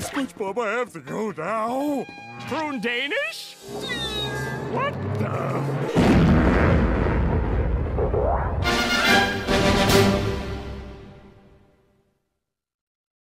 SpongeBob, I have to go now. Prune Danish? What the?